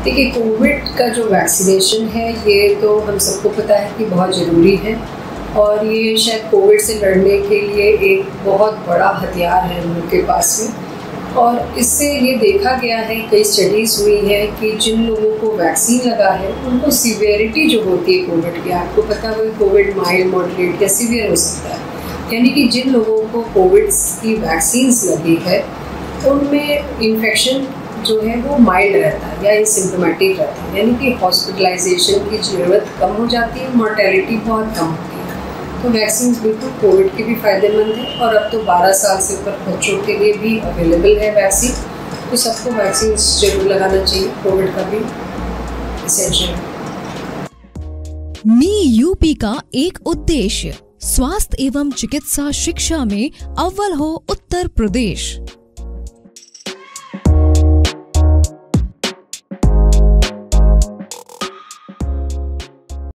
देखिए, कोविड का जो वैक्सीनेशन है ये तो हम सबको पता है कि बहुत ज़रूरी है और ये शायद कोविड से लड़ने के लिए एक बहुत बड़ा हथियार है हम लोग के पास में। और इससे ये देखा गया है, कई स्टडीज़ हुई है कि जिन लोगों को वैक्सीन लगा है उनको सीवियरिटी जो होती है कोविड की, आपको पता है वो कोविड माइल्ड, मॉडरेट या सीवियर हो सकता है। यानी कि जिन लोगों को कोविड की वैक्सीन्स लगी है उनमें इन्फेक्शन जो है वो माइल्ड रहता है या एसिम्प्टोमेटिक रहता है, यानी कि हॉस्पिटलाइजेशन की ज़रूरत कम हो जाती है, मोर्टेलिटी बहुत कम होती है। तो वैक्सीन बिल्कुल कोविड की भी फ़ायदेमंद है और अब तो 12 साल से ऊपर बच्चों के लिए भी अवेलेबल है वैक्सीन। तो सबको वैक्सीन जरूर लगाना चाहिए, कोविड का भी एसेंशियल है। मी यूपी का एक उद्देश्य स्वास्थ्य एवं चिकित्सा शिक्षा में अव्वल हो उत्तर प्रदेश।